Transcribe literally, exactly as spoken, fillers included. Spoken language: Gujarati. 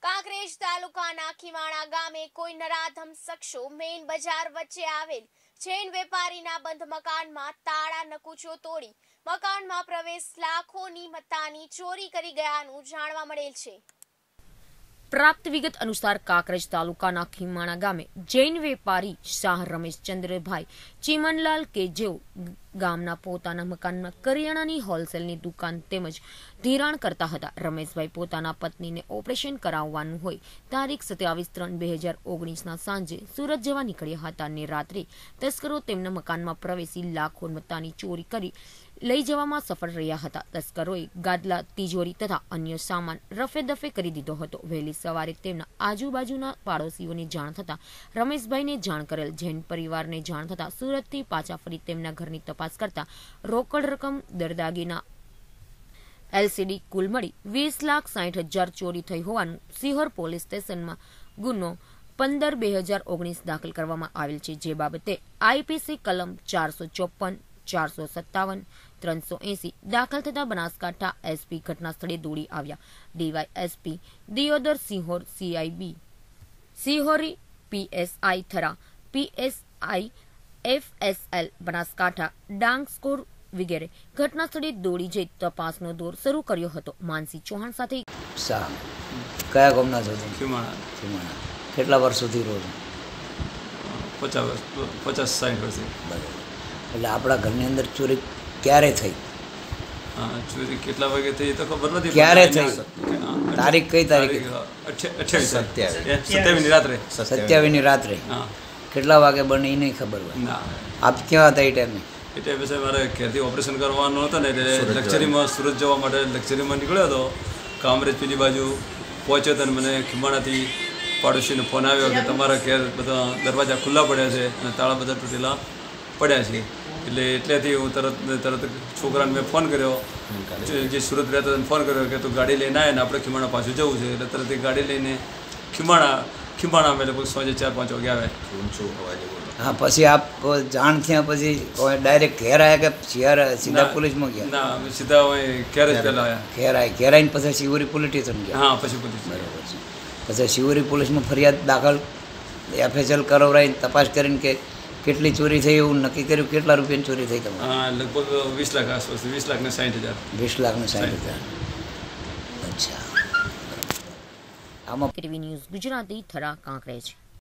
કાંકરેજ તાલુકાના ખીમાણા ગામે કોઈ નરાધમ શખ્સો મેઇન બજાર વચ્ચે આવેલ જૈન વેપારીના બંધ મકાનમાં તાળા નકુચો તોડી મકાનમાં પ્રવેશ લાખોની મત્તાની ચોરી કરી ગયાનું જાણવા મળેલ છે। प्राप्त विगत अनुसार कांकरेज तालुकाना खीमाणा गामे जैन वेपारी शाह रमेश चंद्रभाई चीमनलाल के जेओ गामना पोताना मकानमा करियाणानी होलसेलनी दुकान तेमज धिराण करता हता। रमेशभाई पोताना पत्नीने ऑपरेशन कराववानुं होय तारीख सत्यावीस त्रण बे हजार ओगनीस ना सांजे सूरत जवा निकळ्या हता ने रात्रे तस्करो तेमना मकानमा प्रवेशी लाखो मत्तानी चोरी करी लई जवामां सफल रह्या हता। तस्करोए गादला तिजोरी तथा अन्य सामान रफे दफे करी दीधो हतो। वहेली सवारे तेमना आजूबाजूना पाड़ोशीओने जाण थता रमेशभाईने जाण करेल। जैन परिवारने जाण थता सूरतथी पाछा फरी तेमना घરની તપાસ કરતા રોકડ રકમ દરદાગીના એલસીડી કુલ મળી વીસ લાખ સાઠ હજાર ચોરી થઈ હોવાનું સિહોર પોલીસ સ્ટેશનમાં ગુનો પંદર બે હજાર ઓગણીસ દાખલ કરવામાં આવેલ છે। જે બાબતે આઈપીસી કલમ ચારસો ચોપન ચારસો સત્તાવન ત્રણસો એસી દાખલ થતા બનાસકાંઠા એસપી ઘટના સ્થળે દોડી આવ્યા। DYSP Deodar Sihor CIB Sihori PSI Thara PSI FSL Banaskantha dog squad वगैरह घटना स्थळे दौड़ी जई तपासनो दौर शरू कर्यो हतो। मानसी चौहान साथे सा कया गामना छो तुम? खीमाणा। खीमाणा કેટલા વર્ષોથી રહો છો? પચાસ વર્ષ પચાસ સાઠ વર્ષથી। બરાબર। એટલે આપણા ઘરની અંદર ચોરી ક્યારે થઈ? હા, ચોરી કેટલા વાગે થઈ તો ખબર નથી। ક્યારે થઈ? તારીખ કઈ તારીખે? અઠ્યાવીસ સત્યાવીસ ની રાત્રે। સત્યાવીસ ની રાત્રે। હા। કેટલા વાગે બને એ નહીં ખબર હોય? ના। આપ ક્યાં હતા એ ટાઈમે? એ ટાઈમે સાહેબ મારે ઘેરથી ઓપરેશન કરવાનું હતું ને એટલે લક્ઝરીમાં સુરત જવા માટે લક્ઝરીમાં નીકળ્યો હતો। કામરેજ પેલી બાજુ પહોંચ્યો હતો ને મને ખીમાણાથી પાડોશીનો ફોન આવ્યો કે તમારા ઘેર બધા દરવાજા ખુલ્લા પડ્યા છે અને તાળા બધા તૂટેલા પડ્યા છે। એટલે એટલેથી હું તરત તરત છોકરાને મેં ફોન કર્યો, જે સુરત રહેતો હતો ફોન કર્યો કે તું ગાડી લઈને આવે ને આપણે ખીમાણા પાછું જવું છે। એટલે તરત એ ગાડી લઈને ખીમાણા ખીમાણા અમે લોકો સાંજે ચાર પાંચ વાગે આવે। હા, પછી આપ જાણ થયા પછી ડાયરેક્ટ ઘેર આવ્યા કે સીધા પોલીસમાં ગયા? ના, અમે સીધા ઘેર જ પહેલાં આવ્યા। ઘેર આવ્યા, ઘેર આવીને પછી શિવરી પોલીસ સ્ટેશન ગયા? હા, પછી પોલીસ। બરાબર છે। પછી શિવરી પોલીસમાં ફરિયાદ દાખલ એફએસએલ કરાવરાઈને તપાસ કરીને કે કેટલી ચોરી થઈ એવું નક્કી કર્યું? કેટલા રૂપિયાની ચોરી થઈ તમારે? હા, લગભગ વીસ લાખ આસપાસ, વીસ લાખ ને સાઠ હજાર વીસ લાખ ને સાઠ હજાર અચ્છા। આમાં ટીવી ન્યૂઝ ગુજરાતી થરા કાંકરેજ।